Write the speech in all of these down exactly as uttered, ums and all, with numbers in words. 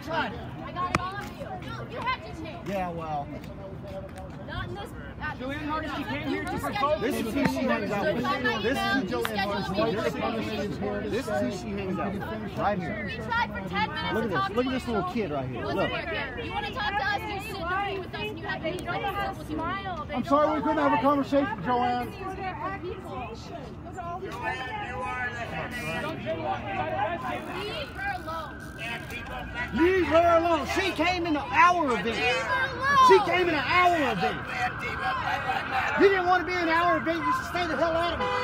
tried it. I got it all of you. No, you have to change. Yeah, well. Not in this. Joanne Hardesty came here to provoke. This is who she hangs out with. This is Joanne Hardesty. This is who she hangs out with. Right here. We tried for ten minutes. Look at this. Look at this little kid right here. Look. You want to talk to us? You sit and agree with us, and you have to don't have a smile. I'm sorry we couldn't have a conversation, Joanne. Joanne, you are the head. Leave her alone. Leave her alone. She came in an hour event. Leave her alone. She came in an hour event. You didn't want to be in an hour event. You should stay the hell out of it.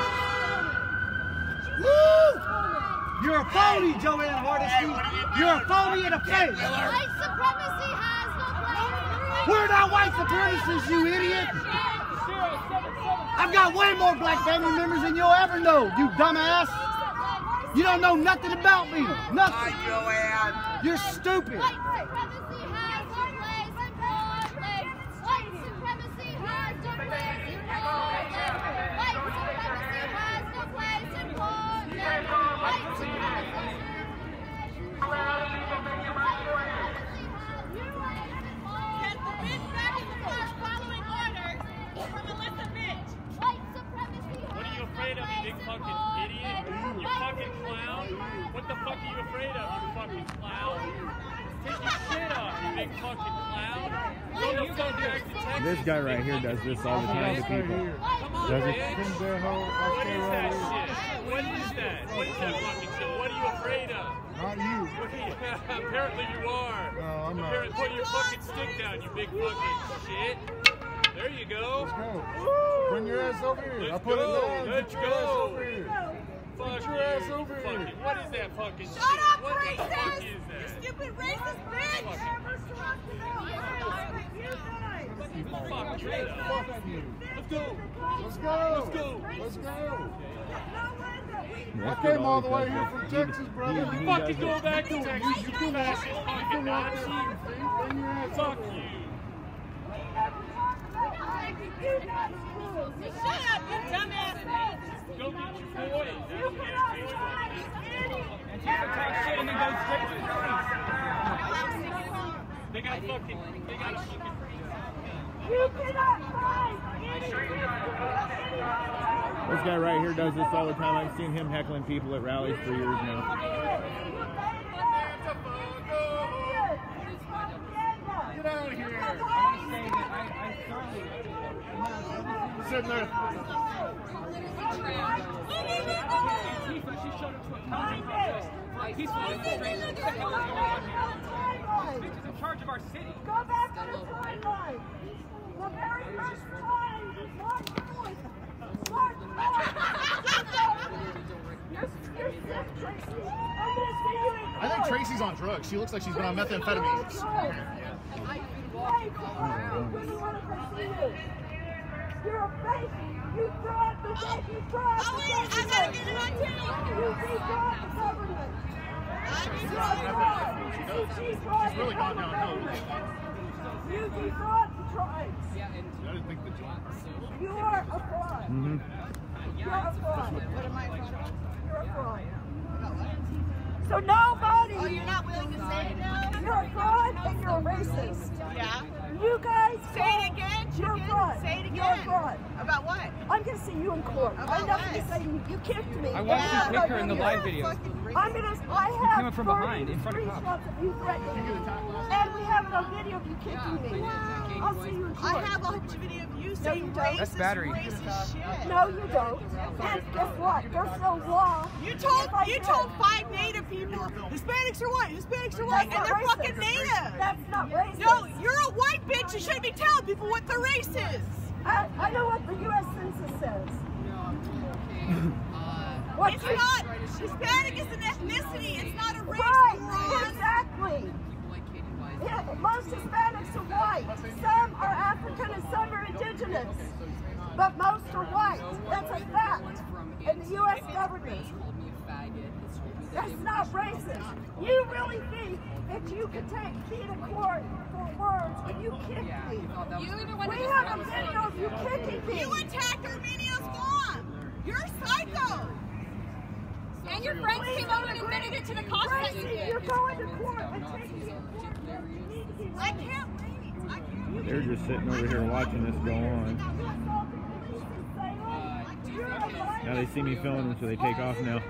Woo! You're a phony, Joanne Hardesty. You're a phony in the face. White supremacy has no place. We're not white supremacists, you idiot. I've got way more black family members than you'll ever know, you dumbass. You don't know nothing about me. Nothing. You're stupid. White supremacy has no place in Portland. White supremacy has no place in Portland. White supremacy has no place in Portland. White supremacy. Get the bitch back in the car following orders from Melissa Bitch. White supremacy has What are you afraid of, you big fucking idiot? You fucking clown? What the fuck are you afraid of, you fucking clown? Take your shit off, you big fucking clown. Go the fuck back to Texas. This guy right here does this all the time to people. Does he? What is that shit? What is that? What is that fucking shit? What are you afraid of? Not you. Apparently you are. No, I'm not. Apparently, put your fucking stick down, you big fucking shit. There you go. Let's go. Bring your ass over here. Let's I put go. it down. Let's Get your ass go. over here. Fuck Get your you. ass over Fucking, here. what is that fucking Shut shit? up, What the racist! fuck is You that? stupid racist bitch! Fuck you. Fuck you. Let's go. Let's go. Let's go. Let's go. That's I what came all the way always here does from that. Texas, He- brother. he- he Fucking does go it. back to Texas, you fascist fucking Nazi. Bring your ass Fuck over here. you. Shut up, you dumbass bitch! Go get your boy. Antifa talks shit and then goes straight to the police. They got fucking, they got fucking. You cannot fight! This guy right here does this all the time. I've seen him heckling people at rallies for years now. Get out of here. I want to say that I, I thoroughly Sitting there. Antifa, she showed up to a counter protest for a peaceful demonstration. What the hell is going on here? This bitch is in charge of our city. Go back to the timeline! The very first time Mark Floyd, Mark You're, you're sick, Tracy. I'm gonna see you in I think Tracy's on drugs. She looks like she's been on methamphetamines. You're a fake. You fraud the day. You fraud the day. I gotta get it on tape. You defraud the government. She does. She's really gone downhill. You defraud the tribes. I didn't think the job. You are a fraud. Mm-hmm. You're a fraud. What am I? You're a fraud. So nobody. Oh, you're not willing to say it now? You're a fraud and you're a racist. Yeah. You guys. Say it again. You're a fraud. Say it again. You're a fraud. About what? I'm gonna see you in court. About I'm not gonna what? say you, you kicked me. I watched Yeah. you kick her in the live video. I'm gonna. I have. came up from behind, in front of cops. screenshots of you threatening me, and we have no video of you kicking me. I'll see you in court. I have a video of you saying you don't. racist, That's battery. racist shit. No, you don't. And guess what? There's no law. You told If I you did. told five Native people Hispanics are white, Hispanics are white, That's and they're not fucking racist. Native. That's not racist. No, you're a white bitch. You shouldn't be telling people what the race is. I, I know what the U S Census says. What It's you- not. Hispanic is an ethnicity. It's not a race. Right, moron. exactly. Yeah, most Hispanics are white. Some are African and some are indigenous. But most are white. That's a fact. And the U S government. That's not racist. You really think that you can take me to court for words when you kick me? We have a video of you kicking me. You attacked Arminio's mom. You're psycho. And your friends came over and admitted it to the cops that you did. You're going to court and taking it to court. I can't wait. I can't wait. They're just sitting over here watching this go on. Now they see me filming them, so they take off now.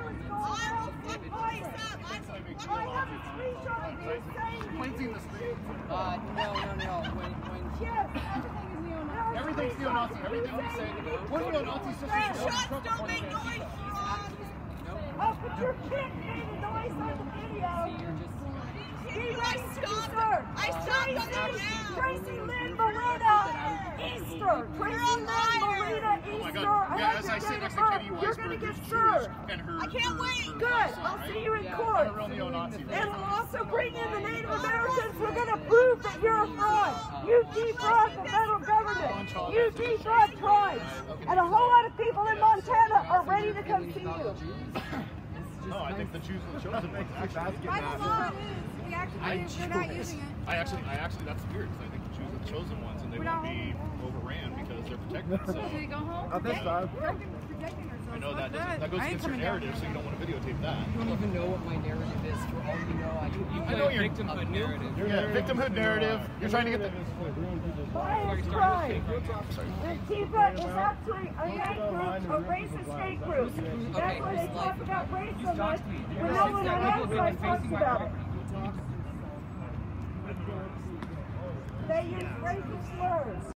Uh, no, no, no. When, when Everything's neo-Nazi. Everything we say. One neo-Nazi sister Shots don't make noise. Oh, but your kid made a noise on the video. I stopped. I stopped them now. Tracy Lynn Molina Easter. Tracy Lynn Molina Oh my Easter. God. Yeah, as I sit next to Katie You're going to Weisberg, get who's served. Jewish, and her. I can't her- wait. her Good. son, I'll right? see you in I'm court. a real neo-Nazi. And we'll also bring in the Native Americans. We're going to prove that you're a fraud. You defraud the federal government. You defraud tribes. And a whole lot of people in Montana are ready to come see you. No, I think the Jews are the chosen ones. Actually, By the law, it is. We actually, I we're not using it. I actually, I actually, that's weird because I think the Jews are the chosen ones, and they won't be overran because they're protected. So Should we go home? Not this time. I know that doesn't, that goes against your narrative, so you don't want to videotape that. I don't even know what my narrative is. For all you know, I can. You I know your victimhood narrative. Yeah, victimhood narrative. You're trying to get the. Violence crime. Antifa is actually a hate group, a racist hate group. That's why they talk about race so much when no one on the outside talks about it. They use racist slurs.